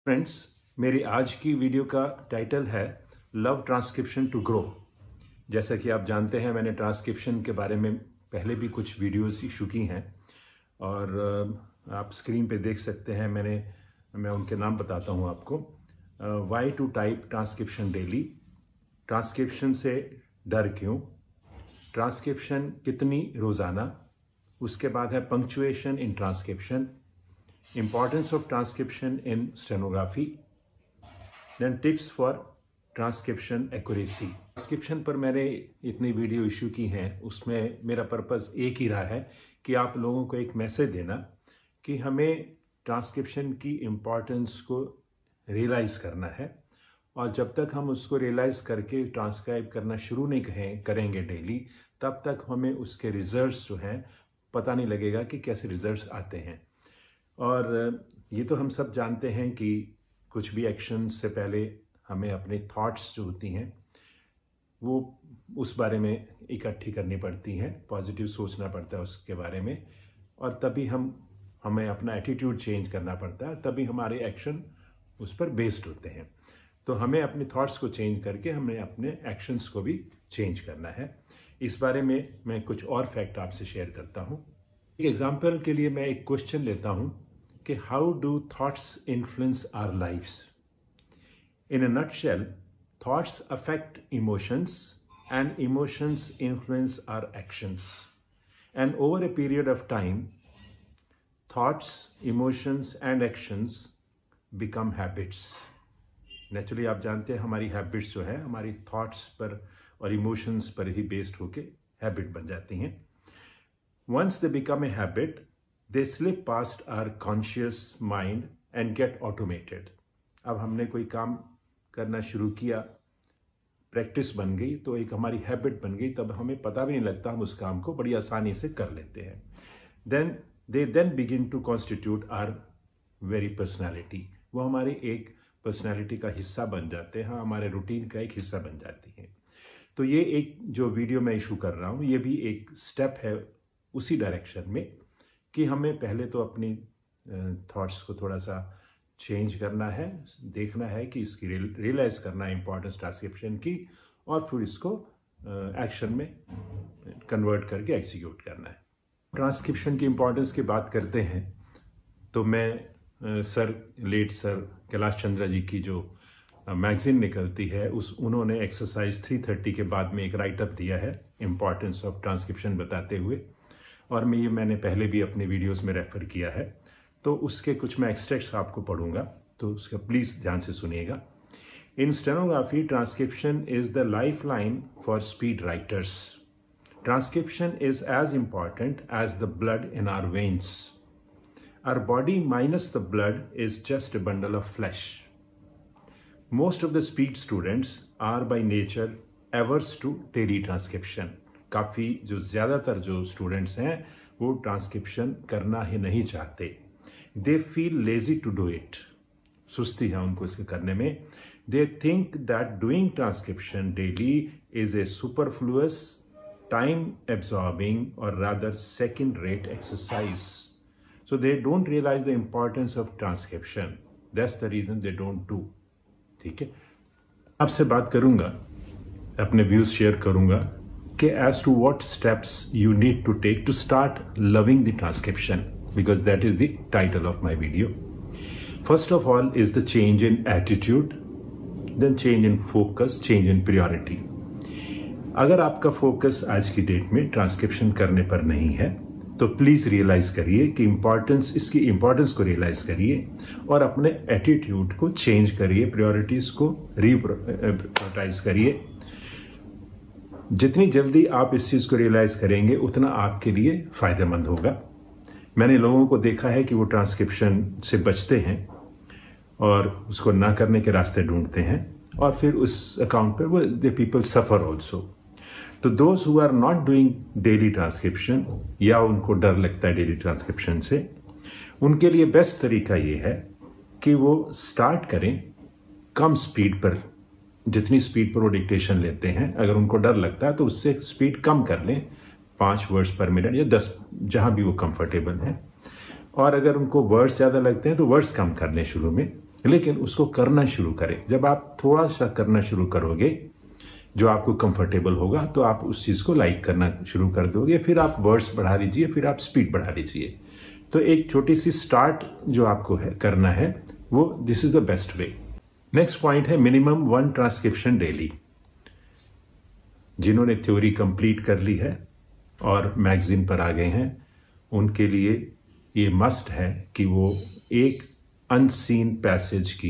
Friends, मेरी आज की वीडियो का टाइटल है लव ट्रांसक्रिप्शन टू ग्रो। जैसा कि आप जानते हैं, मैंने ट्रांसक्रिप्शन के बारे में पहले भी कुछ वीडियोस इशू की हैं और आप स्क्रीन पे देख सकते हैं। मैं उनके नाम बताता हूं आपको। Why to type transcription daily, transcription से डर क्यों, ट्रांसक्रिप्शन कितनी रोज़ाना, उसके बाद है punctuation in transcription, importance of transcription in stenography, then tips for transcription accuracy। Transcription पर मैंने इतनी वीडियो इशू की हैं, उसमें मेरा पर्पस एक ही रहा है कि आप लोगों को एक मैसेज देना कि हमें ट्रांसक्रिप्शन की इम्पॉर्टेंस को रियलाइज़ करना है, और जब तक हम उसको रियलाइज़ करके ट्रांसक्राइब करना शुरू नहीं करेंगे डेली, तब तक हमें उसके रिजल्ट्स जो हैं पता नहीं लगेगा कि कैसे रिजल्ट्स आते हैं। और ये तो हम सब जानते हैं कि कुछ भी एक्शन से पहले हमें अपने थॉट्स जो होती हैं वो उस बारे में इकट्ठी करनी पड़ती हैं, पॉजिटिव सोचना पड़ता है उसके बारे में, और तभी हमें अपना एटीट्यूड चेंज करना पड़ता है, तभी हमारे एक्शन उस पर बेस्ड होते हैं। तो हमें अपने थॉट्स को चेंज करके हमें अपने एक्शंस को भी चेंज करना है। इस बारे में मैं कुछ और फैक्ट आपसे शेयर करता हूँ। एक एग्जाम्पल के लिए मैं एक क्वेश्चन लेता हूँ कि how do thoughts influence our lives. In a nutshell, thoughts affect emotions and emotions influence our actions, and over a period of time thoughts, emotions and actions become habits. Naturally आप जानते हैं हमारी habits जो है हमारी thoughts पर और emotions पर ही बेस्ड होके हैबिट बन जाती हैं। Once they become a habit, they slip past our conscious mind and get automated। अब हमने कोई काम करना शुरू किया, प्रैक्टिस बन गई, तो एक हमारी हैबिट बन गई, तब हमें पता भी नहीं लगता, हम उस काम को बड़ी आसानी से कर लेते हैं। They then begin to constitute our very personality। वो हमारी एक पर्सनैलिटी का हिस्सा बन जाते हैं, हमारे रूटीन का एक हिस्सा बन जाती हैं। तो ये एक जो वीडियो मैं इशू कर रहा हूँ, ये भी एक स्टेप है उसी डायरेक्शन में कि हमें पहले तो अपनी थॉट्स को थोड़ा सा चेंज करना है, देखना है कि इसकी रियलाइज करना है इंपॉर्टेंस ट्रांसक्रिप्शन की, और फिर इसको एक्शन में कन्वर्ट करके एग्जीक्यूट करना है। ट्रांसक्रिप्शन की इंपॉर्टेंस की बात करते हैं तो मैं लेट सर कैलाश चंद्र जी की जो मैगजीन निकलती है उन्होंने एक्सरसाइज 330 के बाद में एक राइटअप दिया है इंपॉर्टेंस ऑफ ट्रांसक्रिप्शन बताते हुए, और मैंने पहले भी अपने वीडियोस में रेफर किया है। तो उसके कुछ मैं एक्सट्रैक्ट्स आपको पढ़ूंगा, तो उसका प्लीज़ ध्यान से सुनिएगा। In stenography, transcription is the lifeline for speed writers. Transcription is as important as the blood in our veins. Our body minus the blood is just a bundle of flesh. Most of the speed students are by nature averse to daily transcription. काफ़ी ज़्यादातर जो students हैं वो transcription करना ही नहीं चाहते। They feel lazy to do it. सुस्ती है उनको इसके करने में। They think that doing transcription daily is a superfluous, time absorbing और rather second rate exercise. So they don't realise the importance of transcription. That's the reason they don't do. ठीक है, आपसे बात करूंगा, अपने व्यूज शेयर करूंगा कि as to what steps you need to take to start loving the transcription, because that is the title of my video. First of all is the change in attitude, then change in focus, change in priority। अगर आपका focus आज की date में transcription करने पर नहीं है तो प्लीज़ रियलाइज़ करिए कि इसकी इम्पॉर्टेंस को रियलाइज़ करिए और अपने एटीट्यूड को चेंज करिए, प्रायोरिटीज़ को रीप्रायोरिटाइज करिए। जितनी जल्दी आप इस चीज़ को रियलाइज करेंगे उतना आपके लिए फ़ायदेमंद होगा। मैंने लोगों को देखा है कि वो ट्रांसक्रिप्शन से बचते हैं और उसको ना करने के रास्ते ढूंढते हैं, और फिर उस अकाउंट पर वो द पीपल सफ़र ऑल्सो। तो those who are not doing daily transcription, या उनको डर लगता है डेली ट्रांसक्रिप्शन से, उनके लिए बेस्ट तरीका ये है कि वो स्टार्ट करें कम स्पीड पर। जितनी स्पीड पर वो डिक्टेशन लेते हैं, अगर उनको डर लगता है तो उससे स्पीड कम कर लें, 5 वर्ड्स पर मिनट या 10, जहां भी वो कंफर्टेबल हैं। और अगर उनको वर्ड्स ज़्यादा लगते हैं तो वर्ड्स कम कर लें शुरू में, लेकिन उसको करना शुरू करें। जब आप थोड़ा सा करना शुरू करोगे जो आपको कंफर्टेबल होगा, तो आप उस चीज़ को लाइक करना शुरू कर दोगे। फिर आप वर्ड्स बढ़ा लीजिए, फिर आप स्पीड बढ़ा लीजिए। तो एक छोटी सी स्टार्ट जो आपको करना है वो this is the best way. Next point है मिनिमम 1 ट्रांसक्रिप्शन डेली। जिन्होंने थ्योरी कंप्लीट कर ली है और मैगजीन पर आ गए हैं, उनके लिए ये मस्ट है कि वो एक अनसीन पैसेज की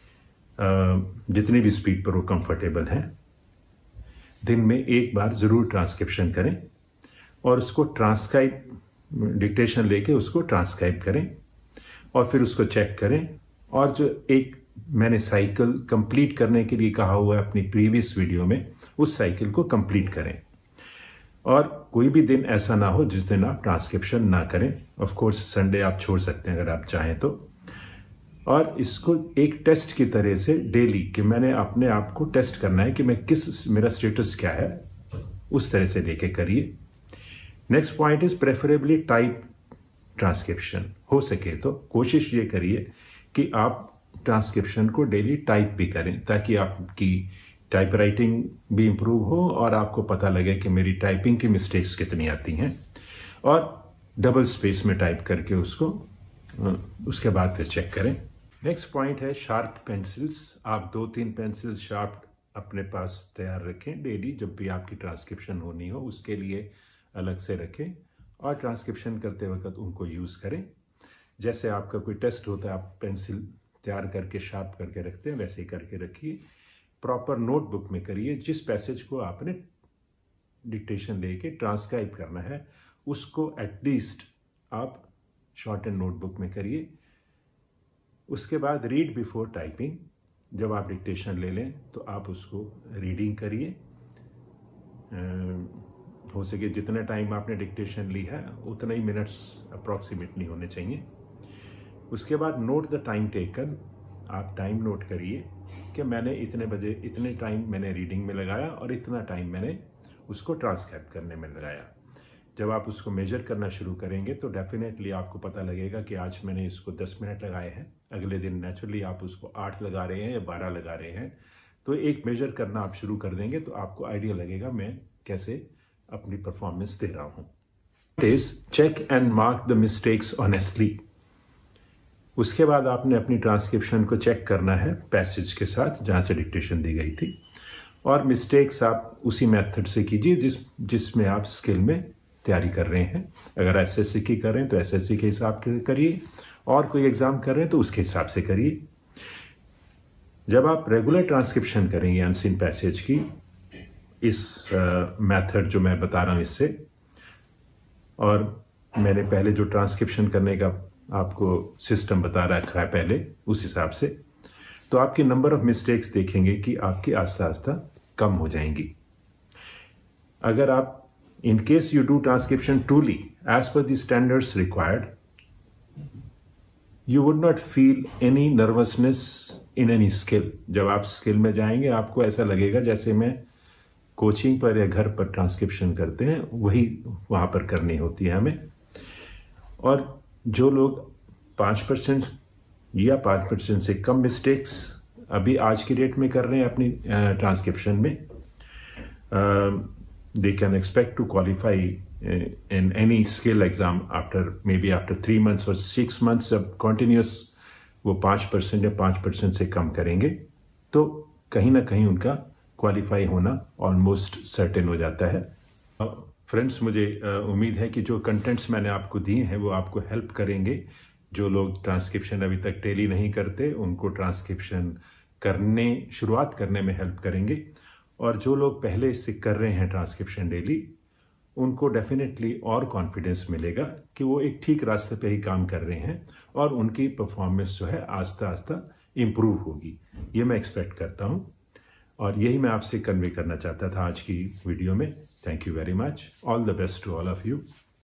जितनी भी स्पीड पर वो कंफर्टेबल हैं, दिन में एक बार जरूर ट्रांसक्रिप्शन करें और उसको ट्रांसक्राइब डिक्टेशन लेके उसको ट्रांसक्राइब करें और फिर उसको चेक करें। और जो एक मैंने साइकिल कंप्लीट करने के लिए कहा हुआ है अपनी प्रीवियस वीडियो में, उस साइकिल को कंप्लीट करें। और कोई भी दिन ऐसा ना हो जिस दिन आप ट्रांसक्रिप्शन ना करें। ऑफ कोर्स संडे आप छोड़ सकते हैं अगर आप चाहें तो। और इसको एक टेस्ट की तरह से डेली कि मैंने अपने आप को टेस्ट करना है कि मैं मेरा स्टेटस क्या है, उस तरह से लेके करिए। Next point is preferably type transcription. हो सके तो कोशिश ये करिए कि आप ट्रांसक्रिप्शन को डेली टाइप भी करें, ताकि आपकी टाइप राइटिंग भी इंप्रूव हो और आपको पता लगे कि मेरी टाइपिंग की मिस्टेक्स कितनी आती हैं। और डबल स्पेस में टाइप करके उसको उसके बाद फिर चेक करें। नेक्स्ट पॉइंट है शार्प पेंसिल्स। आप 2-3 पेंसिल्स शार्प अपने पास तैयार रखें। डेली जब भी आपकी ट्रांसक्रिप्शन होनी हो उसके लिए अलग से रखें और ट्रांसक्रिप्शन करते वक्त उनको यूज़ करें। जैसे आपका कोई टेस्ट होता है, आप पेंसिल तैयार करके शार्प करके रखते हैं, वैसे ही करके रखिए। प्रॉपर नोटबुक में करिए। जिस पैसेज को आपने डिक्टेशन लेके ट्रांसक्राइब करना है उसको एटलीस्ट आप शॉर्ट एंड नोटबुक में करिए। उसके बाद रीड बिफोर टाइपिंग। जब आप डिक्टेशन ले लें तो आप उसको रीडिंग करिए। हो सके जितने टाइम आपने डिक्टेशन ली है उतना ही मिनट्स अप्रॉक्सीमेटली होने चाहिए। उसके बाद नोट द टाइम टेकन। आप टाइम नोट करिए कि मैंने इतने बजे इतने टाइम मैंने रीडिंग में लगाया और इतना टाइम मैंने उसको ट्रांसक्राइब करने में लगाया। जब आप उसको मेजर करना शुरू करेंगे तो डेफिनेटली आपको पता लगेगा कि आज मैंने इसको 10 मिनट लगाए हैं, अगले दिन नेचुरली आप उसको 8 लगा रहे हैं या 12 लगा रहे हैं। तो एक मेजर करना आप शुरू कर देंगे तो आपको आइडिया लगेगा मैं कैसे अपनी परफॉर्मेंस दे रहा हूँ। Check and mark the mistakes honestly. उसके बाद आपने अपनी ट्रांसक्रिप्शन को चेक करना है पैसेज के साथ जहाँ से डिक्टेशन दी गई थी, और मिस्टेक्स आप उसी मेथड से कीजिए जिसमें आप स्किल में तैयारी कर रहे हैं। अगर एसएससी की कर रहे हैं तो एसएससी के हिसाब से करिए, और कोई एग्जाम कर रहे हैं तो उसके हिसाब से करिए। जब आप रेगुलर ट्रांसक्रिप्शन करेंगे अनसीन पैसेज की, इस मेथड जो मैं बता रहा हूँ इससे, और मैंने पहले जो ट्रांसक्रिप्शन करने का आपको सिस्टम बता रखा है पहले, उस हिसाब से, तो आपकी नंबर ऑफ मिस्टेक्स देखेंगे कि आपकी आस्ता आस्ता कम हो जाएंगी। अगर आप in case you do transcription truly as per the standards required, you would not feel any nervousness in any skill. जब आप स्किल में जाएंगे आपको ऐसा लगेगा जैसे मैं कोचिंग पर या घर पर ट्रांसक्रिप्शन करते हैं वही वहाँ पर करनी होती है हमें। और जो लोग 5% या 5% से कम मिस्टेक्स अभी आज की डेट में कर रहे हैं अपनी ट्रांसक्रिप्शन में, they can expect to qualify in any skill exam maybe after 3 months or 6 months of continuous वो 5% या 5% से कम करेंगे तो कहीं ना कहीं उनका क्वालिफाई होना ऑलमोस्ट सर्टेन हो जाता है। फ्रेंड्स, मुझे उम्मीद है कि जो कंटेंट्स मैंने आपको दिए हैं वो आपको हेल्प करेंगे। जो लोग ट्रांसक्रिप्शन अभी तक डेली नहीं करते उनको ट्रांसक्रिप्शन शुरुआत करने में हेल्प करेंगे, और जो लोग पहले इससे कर रहे हैं ट्रांसक्रिप्शन डेली उनको डेफिनेटली और कॉन्फिडेंस मिलेगा कि वो एक ठीक रास्ते पे ही काम कर रहे हैं और उनकी परफॉर्मेंस जो है आस्ता आस्ता इम्प्रूव होगी। ये मैं एक्सपेक्ट करता हूँ और यही मैं आपसे कन्वे करना चाहता था आज की वीडियो में। Thank you very much. All the best to all of you.